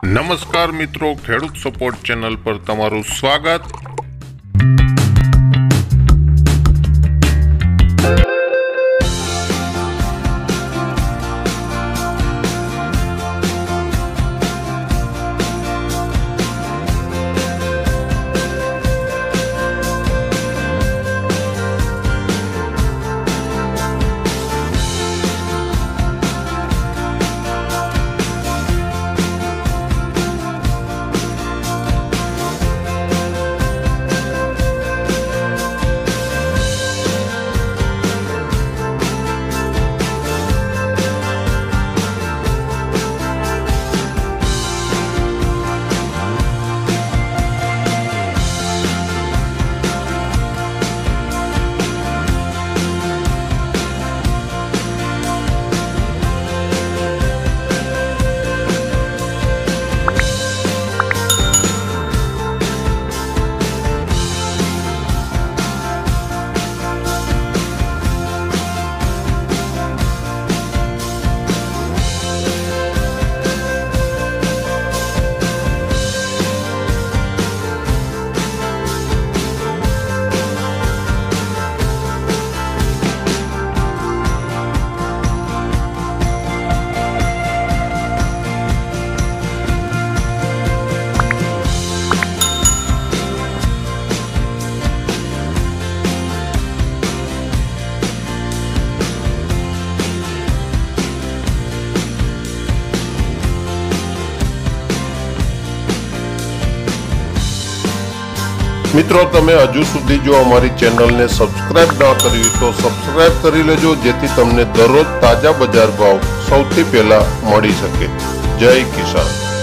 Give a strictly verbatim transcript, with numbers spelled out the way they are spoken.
નમસ્કાર મિત્રો, ખેડૂત સપોર્ટ ચેનલ પર તમારું સ્વાગત। મિત્રો, તમે હજુ સુધી જો અમારી ચેનલને સબસ્ક્રાઇબ ન કરી તો સબસ્ક્રાઇબ કરી લેજો, જેથી તમને દરરોજ તાજા બજાર ભાવ સૌથી પહેલા મળી શકે। જય કિસાન।